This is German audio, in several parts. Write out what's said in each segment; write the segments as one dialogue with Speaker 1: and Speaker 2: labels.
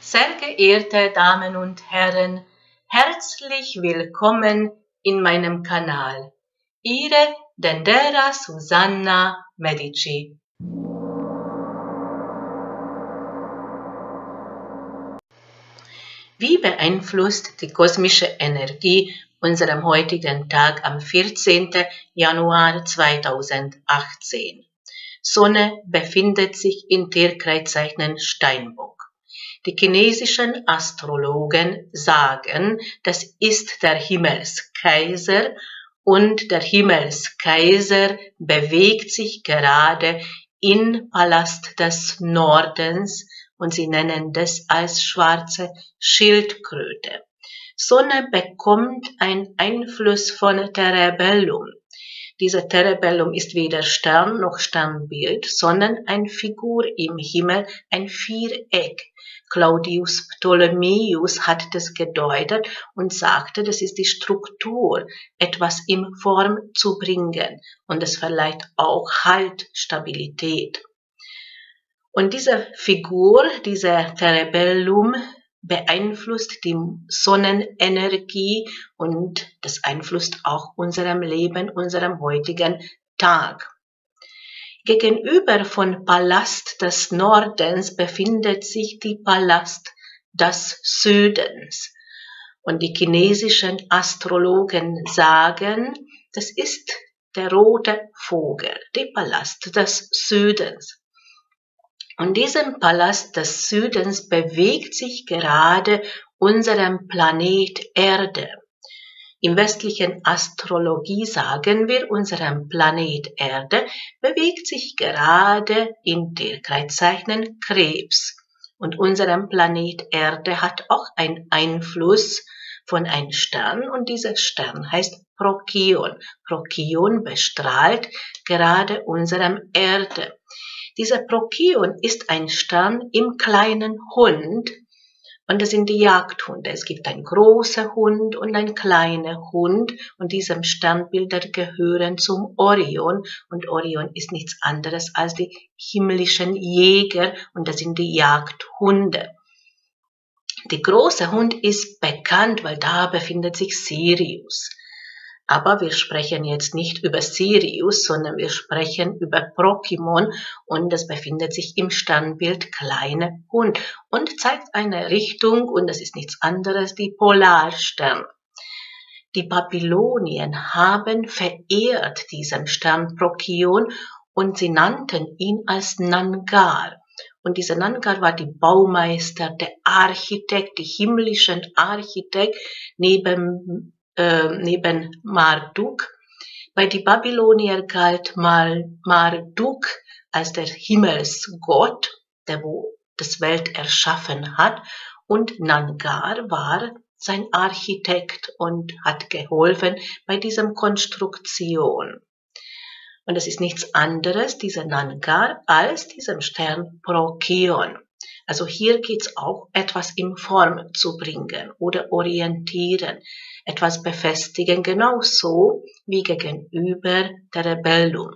Speaker 1: Sehr geehrte Damen und Herren, herzlich willkommen in meinem Kanal. Ihre Dendera Susanna Medici. Wie beeinflusst die kosmische Energie unserem heutigen Tag am 14. Januar 2018? Sonne befindet sich in Tierkreiszeichen Steinbock. Die chinesischen Astrologen sagen, das ist der Himmelskaiser und der Himmelskaiser bewegt sich gerade im Palast des Nordens und sie nennen das als schwarze Schildkröte. Sonne bekommt einen Einfluss von Terebellum. Dieser Terebellum ist weder Stern noch Sternbild, sondern eine Figur im Himmel, ein Viereck. Claudius Ptolemäus hat das gedeutet und sagte, das ist die Struktur, etwas in Form zu bringen und es verleiht auch Halt, Stabilität. Und diese Figur, dieser Terebellum, beeinflusst die Sonnenenergie und das beeinflusst auch unserem Leben, unserem heutigen Tag. Gegenüber vom Palast des Nordens befindet sich der Palast des Südens. Und die chinesischen Astrologen sagen, das ist der rote Vogel, der Palast des Südens. Und diesem Palast des Südens bewegt sich gerade unserem Planet Erde. Im westlichen Astrologie sagen wir, unserem Planet Erde bewegt sich gerade in Tierkreiszeichen Krebs. Und unserem Planet Erde hat auch einen Einfluss von einem Stern und dieser Stern heißt Procyon. Procyon bestrahlt gerade unserem Erde. Dieser Procyon ist ein Stern im kleinen Hund und das sind die Jagdhunde. Es gibt einen großen Hund und einen kleinen Hund und diese Sternbilder gehören zum Orion und Orion ist nichts anderes als die himmlischen Jäger und das sind die Jagdhunde. Der große Hund ist bekannt, weil da befindet sich Sirius. Aber wir sprechen jetzt nicht über Sirius, sondern wir sprechen über Procyon und das befindet sich im Sternbild kleine Hund und zeigt eine Richtung und das ist nichts anderes, die Polarstern. Die Babylonier haben verehrt diesen Stern Procyon und sie nannten ihn als Nangar. Und dieser Nangar war die Baumeister, der Architekt, die himmlischen Architekt neben Marduk. Bei den Babylonier galt Marduk als der Himmelsgott, der wo das Welt erschaffen hat, und Nangar war sein Architekt und hat geholfen bei dieser Konstruktion. Und es ist nichts anderes, dieser Nangar, als diesem Stern Procyon. Also hier geht's auch, etwas in Form zu bringen oder orientieren, etwas befestigen, genauso wie gegenüber Terebellum.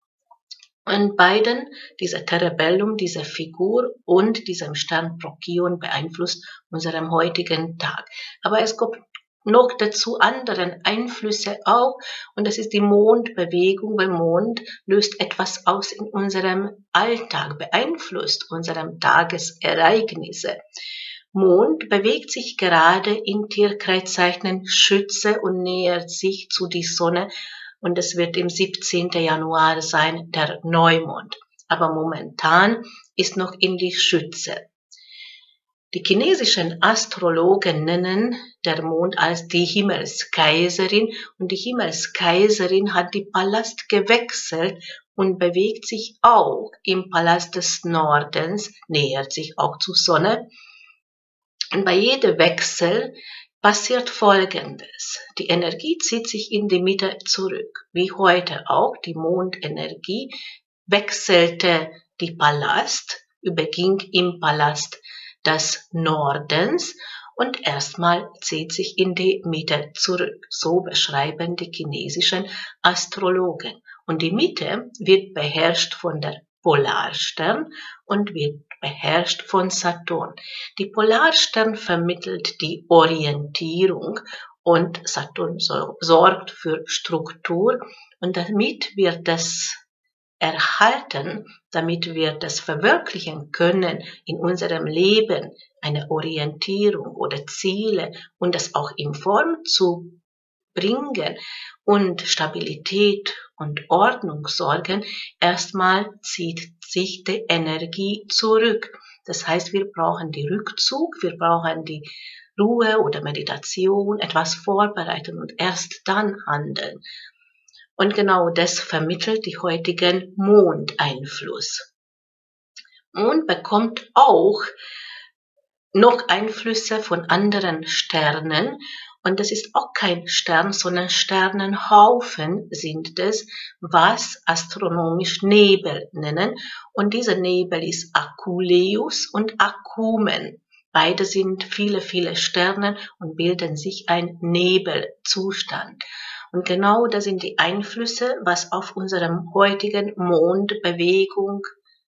Speaker 1: Und beiden, dieser Terebellum, diese Figur und diesem Stern Procyon beeinflusst unseren heutigen Tag. Aber es kommt noch dazu anderen Einflüsse auch und das ist die Mondbewegung, weil Mond löst etwas aus in unserem Alltag, beeinflusst unsere Tagesereignisse. Mond bewegt sich gerade in Tierkreiszeichen Schütze und nähert sich zu die Sonne und es wird im 17. Januar sein, der Neumond. Aber momentan ist noch in die Schütze. Die chinesischen Astrologen nennen der Mond als die Himmelskaiserin und die Himmelskaiserin hat den Palast gewechselt und bewegt sich auch im Palast des Nordens, nähert sich auch zur Sonne. Und bei jedem Wechsel passiert Folgendes. Die Energie zieht sich in die Mitte zurück, wie heute auch die Mondenergie wechselte die Palast, überging im Palast des Nordens und erstmal zieht sich in die Mitte zurück. So beschreiben die chinesischen Astrologen. Und die Mitte wird beherrscht von der Polarstern und wird beherrscht von Saturn. Die Polarstern vermittelt die Orientierung und Saturn sorgt für Struktur, und damit wir das erhalten, damit wir das verwirklichen können in unserem Leben, eine Orientierung oder Ziele und das auch in Form zu bringen und Stabilität und Ordnung sorgen, erstmal zieht sich die Energie zurück. Das heißt, wir brauchen den Rückzug, wir brauchen die Ruhe oder Meditation, etwas vorbereiten und erst dann handeln. Und genau das vermittelt die heutigen Mondeinfluss. Mond bekommt auch noch Einflüsse von anderen Sternen, und das ist auch kein Stern, sondern Sternenhaufen sind es, was astronomisch Nebel nennen, und dieser Nebel ist Akuleus und Akumen. Beide sind viele, viele Sterne und bilden sich ein Nebelzustand. Und genau das sind die Einflüsse, was auf unserem heutigen Mondbewegung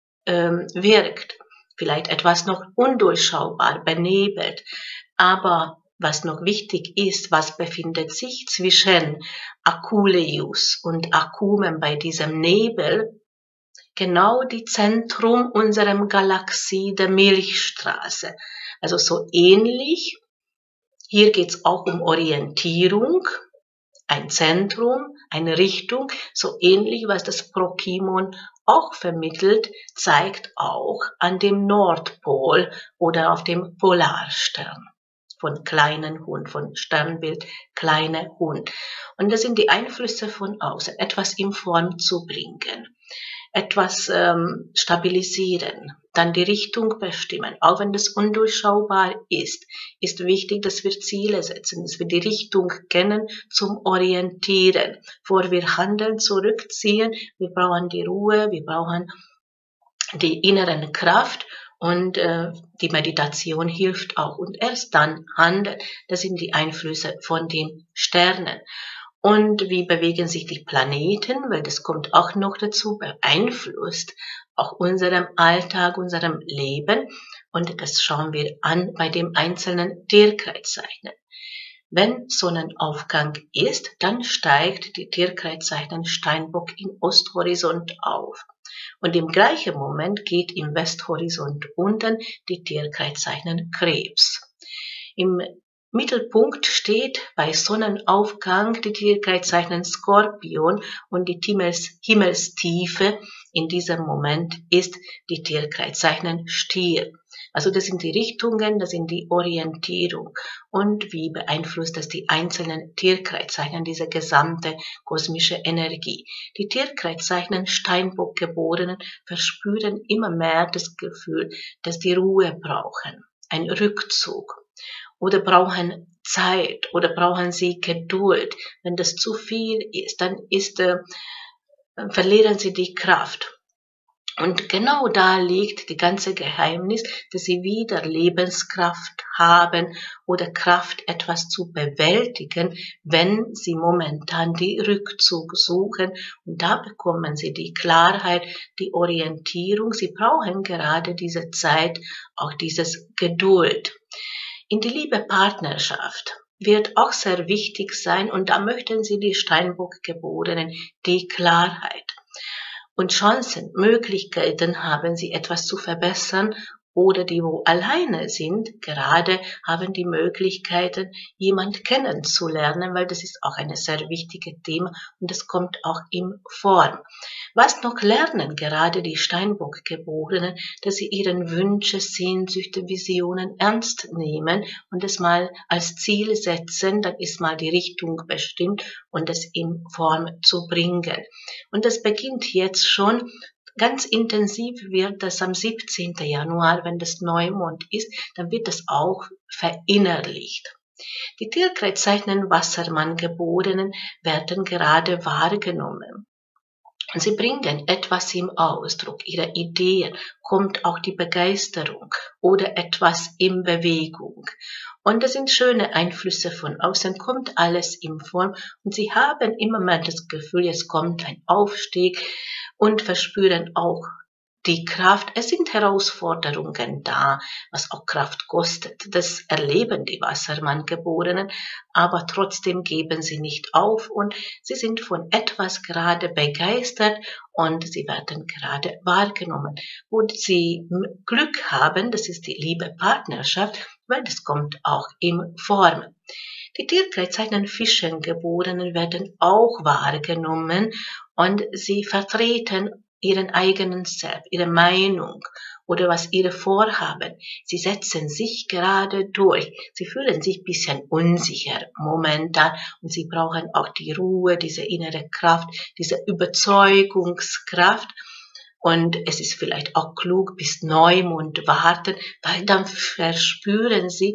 Speaker 1: wirkt. Vielleicht etwas noch undurchschaubar, benebelt. Aber was noch wichtig ist, was befindet sich zwischen Akuleus und Akumen bei diesem Nebel? Genau die Zentrum unserer Galaxie, der Milchstraße. Also so ähnlich. Hier geht es auch um Orientierung, ein Zentrum, eine Richtung, so ähnlich, was das Prokimon auch vermittelt, zeigt auch an dem Nordpol oder auf dem Polarstern von kleinen Hund, von Sternbild kleine Hund. Und das sind die Einflüsse von außen, etwas in Form zu bringen, etwas stabilisieren, dann die Richtung bestimmen. Auch wenn das undurchschaubar ist, ist wichtig, dass wir Ziele setzen, dass wir die Richtung kennen zum Orientieren. Bevor wir handeln, zurückziehen, wir brauchen die Ruhe, wir brauchen die innere Kraft, und die Meditation hilft auch. Und erst dann handeln. Das sind die Einflüsse von den Sternen. Und wie bewegen sich die Planeten, weil das kommt auch noch dazu, beeinflusst auch unserem Alltag, unserem Leben. Und das schauen wir an bei dem einzelnen Tierkreiszeichen. Wenn Sonnenaufgang ist, dann steigt die Tierkreiszeichen Steinbock im Osthorizont auf. Und im gleichen Moment geht im Westhorizont unten die Tierkreiszeichen Krebs. Im Mittelpunkt steht bei Sonnenaufgang die Tierkreiszeichen Skorpion, und die Himmelstiefe in diesem Moment ist die Tierkreiszeichen Stier. Also das sind die Richtungen, das sind die Orientierung. Und wie beeinflusst das die einzelnen Tierkreiszeichen, diese gesamte kosmische Energie? Die Tierkreiszeichen Steinbock-Geborenen verspüren immer mehr das Gefühl, dass die Ruhe brauchen, ein Rückzug. Oder brauchen Zeit oder brauchen sie Geduld. Wenn das zu viel ist, dann verlieren sie die Kraft. Und genau da liegt die ganze Geheimnis, dass sie wieder Lebenskraft haben oder Kraft, etwas zu bewältigen, wenn sie momentan die Rückzug suchen. Und da bekommen sie die Klarheit, die Orientierung. Sie brauchen gerade diese Zeit, auch dieses Geduld. In die Liebe-Partnerschaft wird auch sehr wichtig sein, und da möchten Sie die Steinbock-Geborenen die Klarheit. Und Chancen, Möglichkeiten haben sie, etwas zu verbessern, oder die, wo alleine sind, gerade haben die Möglichkeiten, jemand kennenzulernen, weil das ist auch ein sehr wichtiges Thema und das kommt auch in Form. Was noch lernen gerade die Steinbock-Geborenen, dass sie ihren Wünsche, Sehnsüchte, Visionen ernst nehmen und es mal als Ziel setzen, dann ist mal die Richtung bestimmt und es in Form zu bringen. Und das beginnt jetzt schon. Ganz intensiv wird das am 17. Januar, wenn das Neumond ist, dann wird das auch verinnerlicht. Die Tierkreiszeichen Wassermann-Geborenen werden gerade wahrgenommen. Und sie bringen etwas im Ausdruck, ihre Ideen, kommt auch die Begeisterung oder etwas in Bewegung. Und das sind schöne Einflüsse von außen, kommt alles in Form und sie haben immer mehr das Gefühl, jetzt kommt ein Aufstieg und verspüren auch die Kraft, es sind Herausforderungen da, was auch Kraft kostet. Das erleben die Wassermann-Geborenen, aber trotzdem geben sie nicht auf und sie sind von etwas gerade begeistert und sie werden gerade wahrgenommen. Wo sie Glück haben, das ist die liebe Partnerschaft, weil das kommt auch in Form. Die Tierkreiszeichen Fischengeborenen werden auch wahrgenommen und sie vertreten ihren eigenen Selbst, ihre Meinung oder was ihre Vorhaben. Sie setzen sich gerade durch. Sie fühlen sich ein bisschen unsicher momentan und sie brauchen auch die Ruhe, diese innere Kraft, diese Überzeugungskraft. Und es ist vielleicht auch klug, bis Neumond warten, weil dann verspüren sie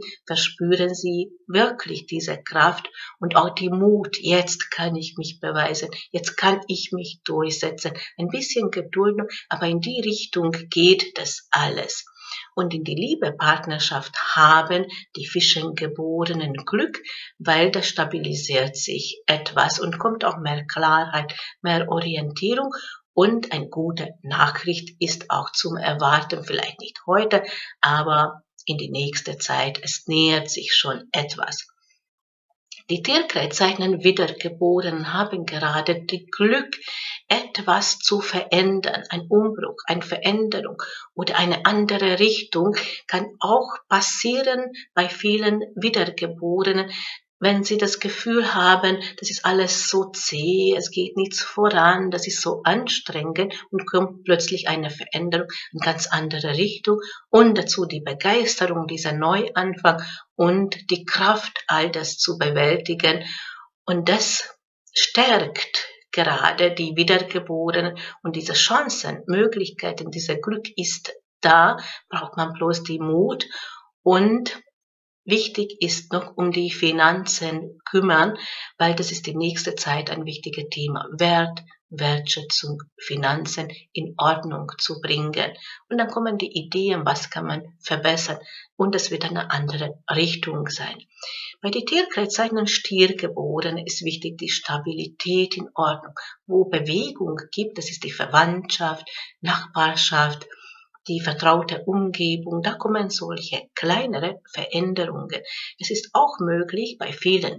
Speaker 1: wirklich diese Kraft und auch die Mut. Jetzt kann ich mich beweisen, jetzt kann ich mich durchsetzen. Ein bisschen Geduld, aber in die Richtung geht das alles. Und in die Liebe-Partnerschaft haben die Fischengeborenen Glück, weil das stabilisiert sich etwas und kommt auch mehr Klarheit, mehr Orientierung. Und eine gute Nachricht ist auch zum Erwarten, vielleicht nicht heute, aber in die nächste Zeit. Es nähert sich schon etwas. Die Tierkreiszeichen Wiedergeborenen haben gerade die Glück, etwas zu verändern. Ein Umbruch, eine Veränderung oder eine andere Richtung kann auch passieren bei vielen Wiedergeborenen, wenn sie das Gefühl haben, das ist alles so zäh, es geht nichts voran, das ist so anstrengend und kommt plötzlich eine Veränderung in ganz andere Richtung und dazu die Begeisterung, dieser Neuanfang und die Kraft, all das zu bewältigen. Und das stärkt gerade die Wiedergeborenen und diese Chancen, Möglichkeiten, dieser Glück ist da, braucht man bloß die Mut und wichtig ist noch um die Finanzen kümmern, weil das ist die nächste Zeit ein wichtiges Thema. Wertschätzung, Finanzen in Ordnung zu bringen. Und dann kommen die Ideen, was kann man verbessern. Und das wird eine andere Richtung sein. Bei den Tierkreiszeichen Stiergeboren ist wichtig die Stabilität in Ordnung. Wo Bewegung gibt, das ist die Verwandtschaft, Nachbarschaft, die vertraute Umgebung, da kommen solche kleinere Veränderungen. Es ist auch möglich bei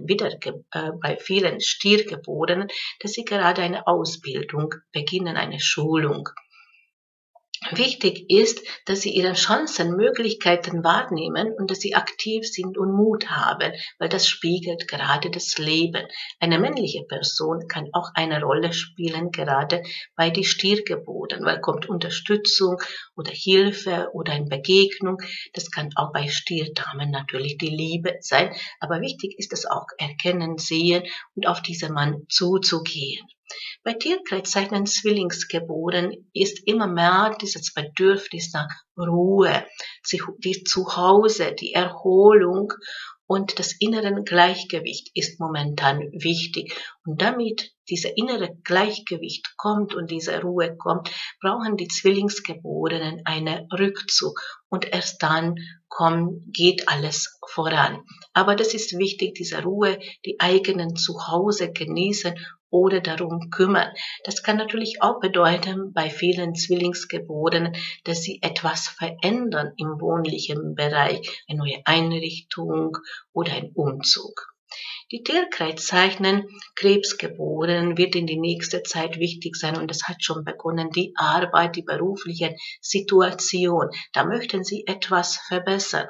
Speaker 1: vielen Stiergeborenen, dass sie gerade eine Ausbildung beginnen, eine Schulung. Wichtig ist, dass sie ihre Chancen, Möglichkeiten wahrnehmen und dass sie aktiv sind und Mut haben, weil das spiegelt gerade das Leben. Eine männliche Person kann auch eine Rolle spielen, gerade bei den Stiergeborenen, weil kommt Unterstützung oder Hilfe oder eine Begegnung. Das kann auch bei Stierdamen natürlich die Liebe sein, aber wichtig ist es auch erkennen, sehen und auf diesen Mann zuzugehen. Bei Tierkreiszeichen Zwillingsgeboren ist immer mehr dieses Bedürfnis nach Ruhe, die Zuhause, die Erholung und das innere Gleichgewicht ist momentan wichtig. Und damit dieser innere Gleichgewicht kommt und diese Ruhe kommt, brauchen die Zwillingsgeborenen einen Rückzug. Und erst dann geht alles voran. Aber das ist wichtig, diese Ruhe, die eigenen Zuhause genießen oder darum kümmern. Das kann natürlich auch bedeuten, bei vielen Zwillingsgeborenen, dass sie etwas verändern im wohnlichen Bereich, eine neue Einrichtung oder ein Umzug. Die Tierkreiszeichen Krebsgeborenen wird in die nächste Zeit wichtig sein und es hat schon begonnen, die Arbeit, die berufliche Situation. Da möchten sie etwas verbessern.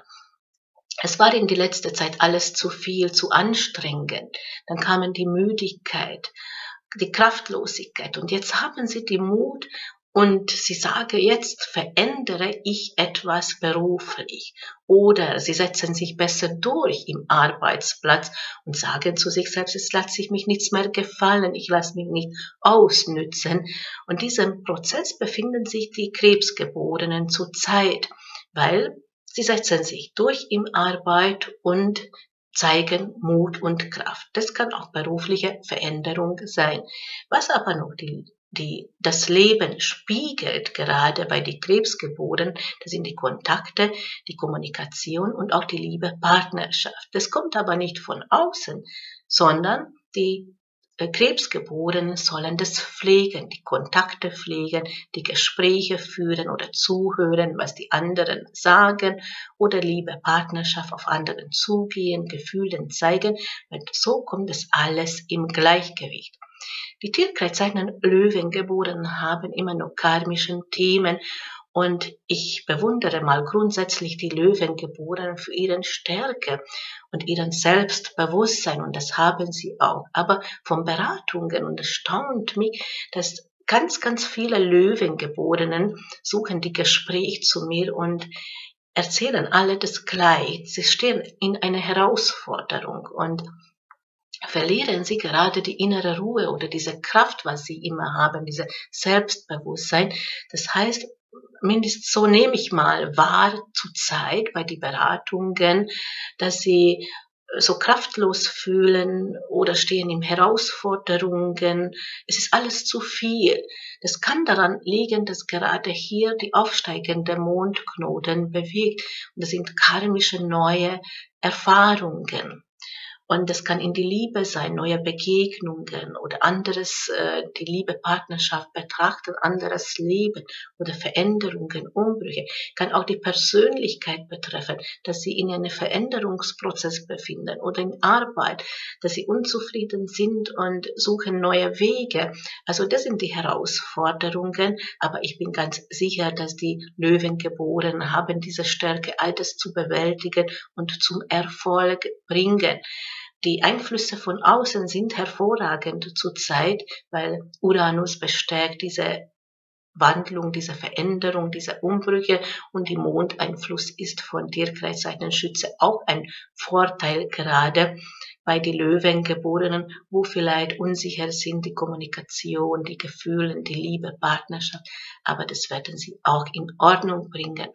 Speaker 1: Es war in die letzte Zeit alles zu viel, zu anstrengend. Dann kamen die Müdigkeit, die Kraftlosigkeit und jetzt haben sie den Mut und sie sagen, jetzt verändere ich etwas beruflich oder sie setzen sich besser durch im Arbeitsplatz und sagen zu sich selbst, es lässt sich mich nichts mehr gefallen, ich lasse mich nicht ausnützen. Und diesem Prozess befinden sich die Krebsgeborenen zurzeit, weil sie setzen sich durch in Arbeit und zeigen Mut und Kraft. Das kann auch berufliche Veränderung sein. Was aber noch das Leben spiegelt, gerade bei den Krebsgeborenen, das sind die Kontakte, die Kommunikation und auch die Liebe, Partnerschaft. Das kommt aber nicht von außen, sondern die Krebsgeborenen sollen das pflegen, die Kontakte pflegen, die Gespräche führen oder zuhören, was die anderen sagen oder Liebe, Partnerschaft auf anderen zugehen, Gefühlen zeigen, weil so kommt es alles im Gleichgewicht. Die Tierkreiszeichen Löwengeborenen haben immer noch karmischen Themen und ich bewundere mal grundsätzlich die Löwengeborenen für ihren Stärke und ihren Selbstbewusstsein und das haben sie auch. Aber von Beratungen und es staunt mich, dass ganz, ganz viele Löwengeborenen suchen die Gespräche zu mir und erzählen alle das Gleiche. Sie stehen in einer Herausforderung und verlieren sie gerade die innere Ruhe oder diese Kraft, was sie immer haben, diese Selbstbewusstsein. Das heißt, mindestens so nehme ich mal wahr zur Zeit bei den Beratungen, dass sie so kraftlos fühlen oder stehen in Herausforderungen. Es ist alles zu viel. Das kann daran liegen, dass gerade hier die aufsteigende Mondknoten bewegt. Und das sind karmische neue Erfahrungen. Und das kann in die Liebe sein, neue Begegnungen oder anderes, die Liebe, Partnerschaft betrachten, anderes Leben oder Veränderungen, Umbrüche. Kann auch die Persönlichkeit betreffen, dass sie in einem Veränderungsprozess befinden oder in Arbeit, dass sie unzufrieden sind und suchen neue Wege. Also das sind die Herausforderungen, aber ich bin ganz sicher, dass die Löwengeborenen haben diese Stärke, all das zu bewältigen und zum Erfolg bringen. Die Einflüsse von außen sind hervorragend zurzeit, weil Uranus bestärkt diese Wandlung, diese Veränderung, diese Umbrüche und die Mondeinfluss ist von Tierkreiszeichen Schütze auch ein Vorteil gerade bei den Löwengeborenen, wo vielleicht unsicher sind die Kommunikation, die Gefühle, die Liebe, Partnerschaft, aber das werden sie auch in Ordnung bringen.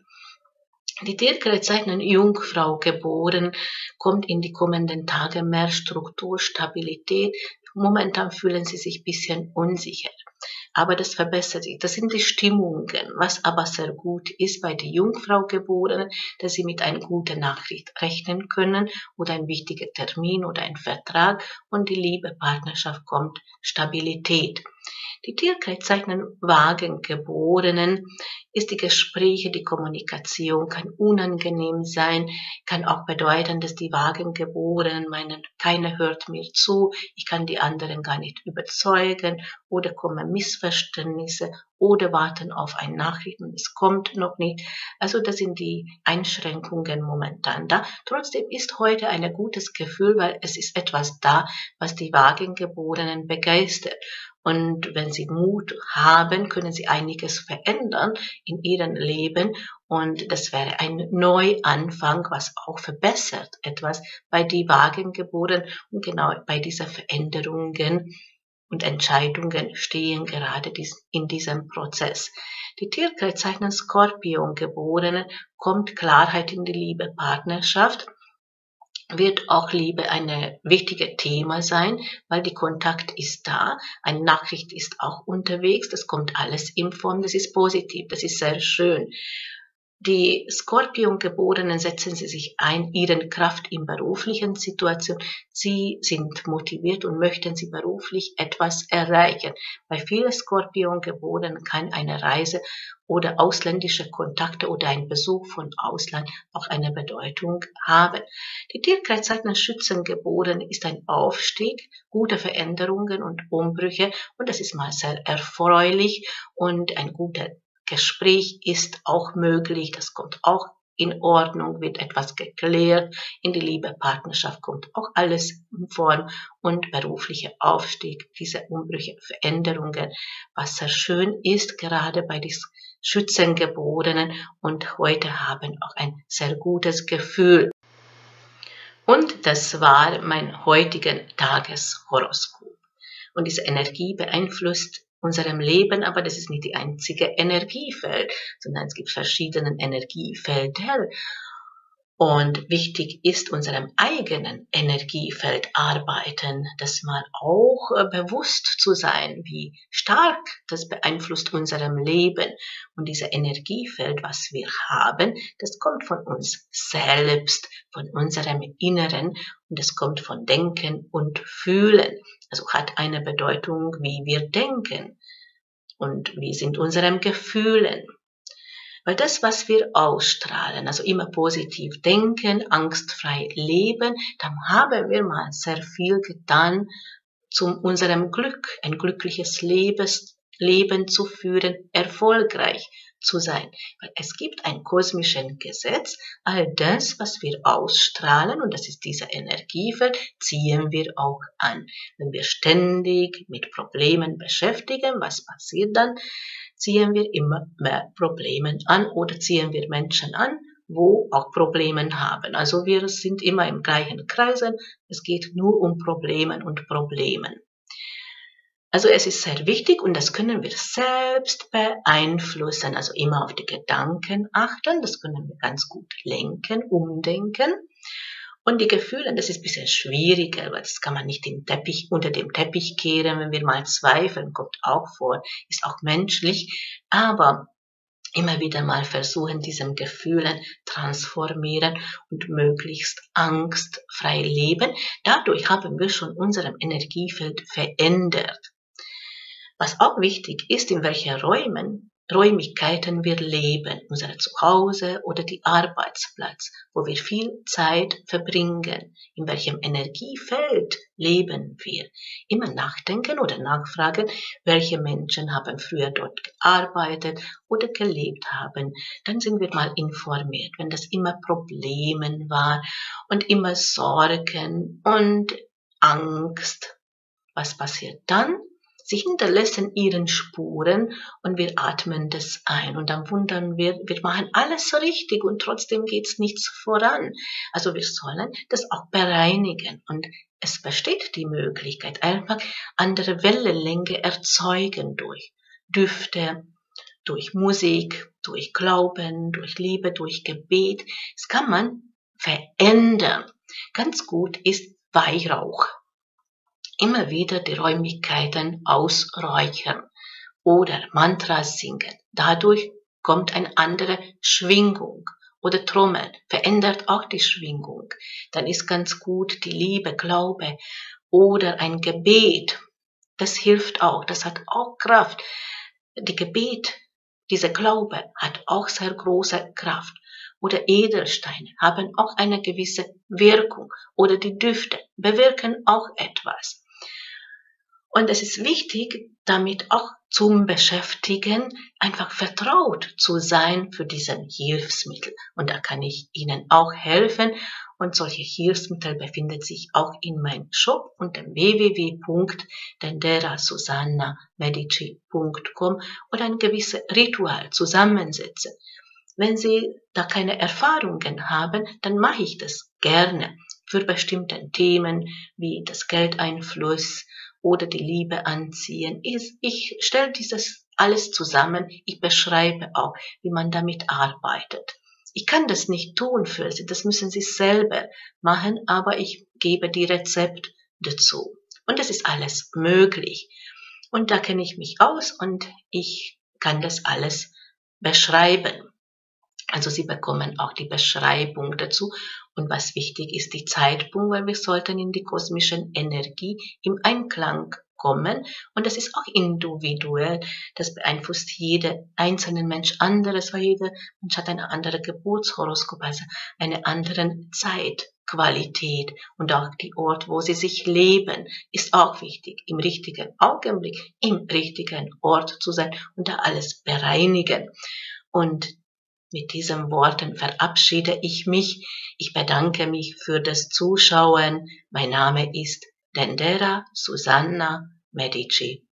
Speaker 1: Die Tierkreiszeichen Jungfrau geboren, kommt in die kommenden Tage mehr Struktur, Stabilität. Momentan fühlen sie sich ein bisschen unsicher. Aber das verbessert sich. Das sind die Stimmungen. Was aber sehr gut ist bei den Jungfrau-Geborenen, dass sie mit einer guten Nachricht rechnen können oder ein wichtiger Termin oder ein Vertrag und die Liebe, Partnerschaft kommt, Stabilität. Die Tierkreiszeichen Wagengeborenen ist die Gespräche, die Kommunikation kann unangenehm sein, kann auch bedeuten, dass die Wagengeborenen meinen, keiner hört mir zu, ich kann die anderen gar nicht überzeugen oder kommen Missverständnisse oder warten auf eine Nachricht und es kommt noch nicht. Also das sind die Einschränkungen momentan da. Trotzdem ist heute ein gutes Gefühl, weil es ist etwas da, was die Wagengeborenen begeistert. Und wenn sie Mut haben, können sie einiges verändern in ihrem Leben. Und das wäre ein Neuanfang, was auch verbessert etwas bei die Wagengeborenen. Und genau bei dieser Veränderungen und Entscheidungen stehen gerade in diesem Prozess. Die Tierkreiszeichen Skorpiongeborenen kommt Klarheit in die Liebe, Partnerschaft. Wird auch Liebe ein wichtiges Thema sein, weil die Kontakt ist da, eine Nachricht ist auch unterwegs, das kommt alles in Form, das ist positiv, das ist sehr schön. Die Skorpiongeborenen setzen sie sich ein, ihren Kraft in beruflichen Situationen. Sie sind motiviert und möchten sie beruflich etwas erreichen. Bei vielen Skorpiongeborenen kann eine Reise oder ausländische Kontakte oder ein Besuch von Ausland auch eine Bedeutung haben. Die Tierkreiszeichen Schützengeboren ist ein Aufstieg, gute Veränderungen und Umbrüche und das ist mal sehr erfreulich und ein guter Gespräch ist auch möglich, das kommt auch in Ordnung, wird etwas geklärt, in die Liebe, Partnerschaft kommt auch alles in Form und beruflicher Aufstieg, diese Umbrüche, Veränderungen, was sehr schön ist, gerade bei den Schützengeborenen und heute haben auch ein sehr gutes Gefühl. Und das war mein heutigen Tageshoroskop. Und diese Energie beeinflusst unserem Leben, aber das ist nicht die einzige Energiefeld, sondern es gibt verschiedene Energiefelder. Und wichtig ist, unserem eigenen Energiefeld arbeiten, das mal auch bewusst zu sein, wie stark das beeinflusst unserem Leben. Und dieses Energiefeld, was wir haben, das kommt von uns selbst, von unserem Inneren und das kommt von Denken und Fühlen. Also hat eine Bedeutung, wie wir denken und wie sind unsere Gefühle. Weil das, was wir ausstrahlen, also immer positiv denken, angstfrei leben, dann haben wir mal sehr viel getan, zu unserem Glück, ein glückliches Leben zu führen, erfolgreich zu sein. Weil es gibt ein kosmisches Gesetz, all das, was wir ausstrahlen, und das ist dieser Energiefeld, ziehen wir auch an. Wenn wir ständig mit Problemen beschäftigen, was passiert dann? Ziehen wir immer mehr Probleme an oder ziehen wir Menschen an, wo auch Probleme haben. Also wir sind immer im gleichen Kreisen. Es geht nur um Probleme und Problemen. Also es ist sehr wichtig und das können wir selbst beeinflussen. Also immer auf die Gedanken achten. Das können wir ganz gut lenken, umdenken. Und die Gefühle, das ist ein bisschen schwieriger, weil das kann man nicht unter dem Teppich kehren, wenn wir mal zweifeln, kommt auch vor, ist auch menschlich, aber immer wieder mal versuchen, diesen Gefühlen transformieren und möglichst angstfrei leben. Dadurch haben wir schon unserem Energiefeld verändert. Was auch wichtig ist, in welchen Räumlichkeiten wir leben, unser Zuhause oder die Arbeitsplatz, wo wir viel Zeit verbringen, in welchem Energiefeld leben wir. Immer nachdenken oder nachfragen, welche Menschen haben früher dort gearbeitet oder gelebt haben. Dann sind wir mal informiert, wenn das immer Probleme war und immer Sorgen und Angst. Was passiert dann? Sie hinterlassen ihren Spuren und wir atmen das ein und dann wundern wir machen alles so richtig und trotzdem geht's nichts voran. Also wir sollen das auch bereinigen und es besteht die Möglichkeit, einfach andere Wellenlänge erzeugen durch Düfte, durch Musik, durch Glauben, durch Liebe, durch Gebet. Das kann man verändern. Ganz gut ist Weihrauch. Immer wieder die Räumlichkeiten ausräuchern oder Mantras singen. Dadurch kommt eine andere Schwingung. Oder Trommeln verändert auch die Schwingung. Dann ist ganz gut die Liebe, Glaube oder ein Gebet. Das hilft auch, das hat auch Kraft. Die Gebet, dieser Glaube hat auch sehr große Kraft. Oder Edelsteine haben auch eine gewisse Wirkung. Oder die Düfte bewirken auch etwas. Und es ist wichtig, damit auch zum Beschäftigen einfach vertraut zu sein für diesen Hilfsmittel. Und da kann ich Ihnen auch helfen. Und solche Hilfsmittel befinden sich auch in meinem Shop unter www.denderasusanna.medici.com oder ein gewisses Ritual zusammensetzen. Wenn Sie da keine Erfahrungen haben, dann mache ich das gerne für bestimmte Themen wie das Geldeinfluss oder die Liebe anziehen. Ich stelle dieses alles zusammen. Ich beschreibe auch, wie man damit arbeitet. Ich kann das nicht tun für Sie, das müssen Sie selber machen, aber ich gebe die Rezept dazu. Und es ist alles möglich. Und da kenne ich mich aus und ich kann das alles beschreiben. Also Sie bekommen auch die Beschreibung dazu. Und was wichtig ist, die Zeitpunkt, weil wir sollten in die kosmische Energie im Einklang kommen. Und das ist auch individuell. Das beeinflusst jeder einzelne Mensch anderes, weil jeder Mensch hat eine andere Geburtshoroskop, also eine andere Zeitqualität. Und auch die Ort, wo sie sich leben, ist auch wichtig. Im richtigen Augenblick, im richtigen Ort zu sein und da alles bereinigen. Und mit diesen Worten verabschiede ich mich. Ich bedanke mich für das Zuschauen. Mein Name ist Dendera Susanna Medici.